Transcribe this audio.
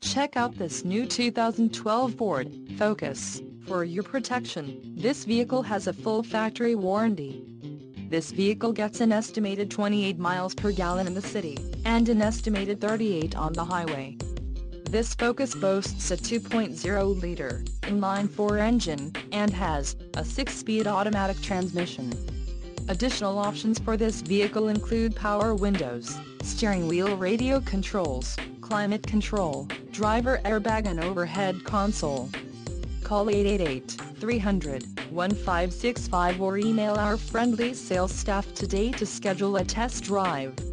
Check out this new 2012 Ford Focus. For your protection, this vehicle has a full factory warranty. This vehicle gets an estimated 28 miles per gallon in the city, and an estimated 38 on the highway. This Focus boasts a 2.0-liter inline-4 engine, and has a 6-speed automatic transmission. Additional options for this vehicle include power windows, steering wheel radio controls, climate control, driver airbag and overhead console. Call 888-300-1565 or email our friendly sales staff today to schedule a test drive.